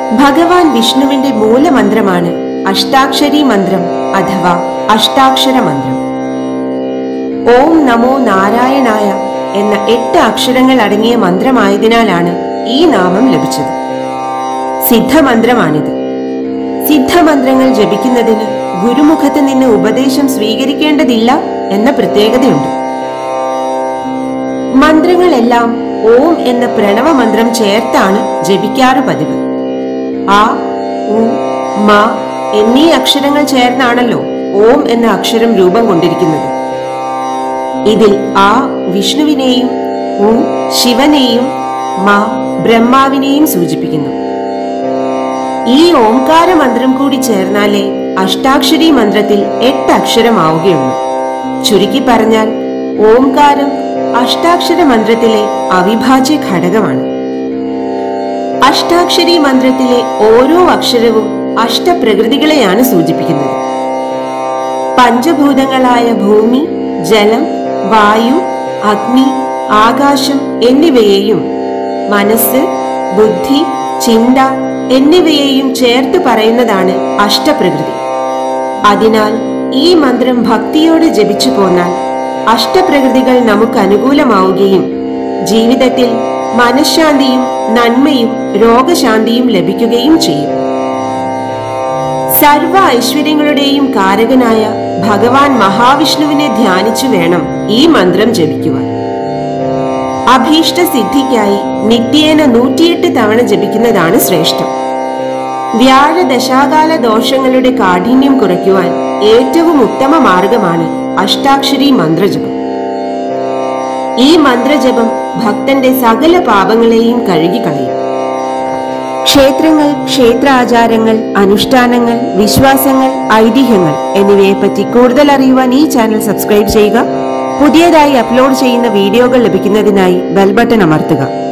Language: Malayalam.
ഭഗവാൻ വിഷ്ണുവിന്റെ മൂലമന്ത്രമാണ് അഷ്ടാക്ഷരി മന്ത്രം അഥവാ അഷ്ടാക്ഷര മന്ത്രം. ഓം നമോ നാരായണായ എന്ന 8 അക്ഷരങ്ങൾ അടങ്ങിയ മന്ത്രമായതിനാലാണ് ഈ നാമം ലഭിച്ചത്. സിദ്ധമന്ത്രമാണിത്. സിദ്ധമന്ത്രങ്ങൾ ജപിക്കുന്നതിന് ഗുരുമുഖത്ത് നിന്ന് ഉപദേശം സ്വീകരിക്കേണ്ടതില്ല എന്ന പ്രത്യേകതയുണ്ട്. മന്ത്രങ്ങളെല്ലാം ഓം എന്ന പ്രണവ മന്ത്രം ചേർത്താണ് ജപിക്കാറ് പതിവ്. ആ, ഉ, മ എന്നീ അക്ഷരങ്ങൾ ചേർന്നാണല്ലോ ഓം എന്ന അക്ഷരം രൂപം കൊണ്ടിരിക്കുന്നത്. ഇതിൽ ആ വിഷ്ണുവിനെയും, ഉ ശിവനെയും, മ ബ്രഹ്മാവിനെയും സൂചിപ്പിക്കുന്നു. ഈ ഓംകാര മന്ത്രം കൂടി ചേർന്നാലേ അഷ്ടാക്ഷരി മന്ത്രത്തിൽ 8 അക്ഷരമാവുകയുള്ളൂ. ചുരുക്കി പറഞ്ഞാൽ ഓംകാരം അഷ്ടാക്ഷര മന്ത്രത്തിലെ അവിഭാജ്യ ഘടകമാണ്. അഷ്ടാക്ഷരി മന്ത്രത്തിലെ ഓരോ അക്ഷരവും അഷ്ടപ്രകൃതികളെയാണ് സൂചിപ്പിക്കുന്നത്. പഞ്ചഭൂതങ്ങളായ ഭൂമി, ജലം, വായു, അഗ്നി, ആകാശം എന്നിവയെയും മനസ്സ്, ബുദ്ധി, ചിന്ത എന്നിവയെയും ചേർത്ത് പറയുന്നതാണ് അഷ്ടപ്രകൃതി. അതിനാൽ ഈ മന്ത്രം ഭക്തിയോടെ ജപിച്ചു പോന്നാൽ അഷ്ടപ്രകൃതികൾ നമുക്ക് അനുകൂലമാവുകയും ജീവിതത്തിൽ മനഃശാന്തിയും നന്മയും രോഗശാന്തിയും ലഭിക്കുകയും ചെയ്യും. സർവ ഐശ്വര്യങ്ങളുടെയും കാരകനായ ഭഗവാൻ മഹാവിഷ്ണുവിനെ ധ്യാനിച്ചു വേണം ഈ മന്ത്രം ജപിക്കുവാൻ. അഭീഷ്ട സിദ്ധിക്കായി നിത്യേന 108 തവണ ജപിക്കുന്നതാണ് ശ്രേഷ്ഠം. വ്യാഴദശാകാല ദോഷങ്ങളുടെ കാഠിന്യം കുറയ്ക്കുവാൻ ഏറ്റവും ഉത്തമ മാർഗമാണ് അഷ്ടാക്ഷരി മന്ത്രജപം. ഈ മന്ത്രജപം ഭക്തന്റെ സകല പാപങ്ങളെയും കഴുകിക്കളയും. ക്ഷേത്രങ്ങൾ, ക്ഷേത്രാചാരങ്ങൾ, അനുഷ്ഠാനങ്ങൾ, വിശ്വാസങ്ങൾ, ഐതിഹ്യങ്ങൾ എന്നിവയെപ്പറ്റി കൂടുതൽ അറിയുവാൻ ഈ ചാനൽ സബ്സ്ക്രൈബ് ചെയ്യുക. പുതിയതായി അപ്ലോഡ് ചെയ്യുന്ന വീഡിയോകൾ ലഭിക്കുന്നതിനായി ബെൽ ബട്ടൺ അമർത്തുക.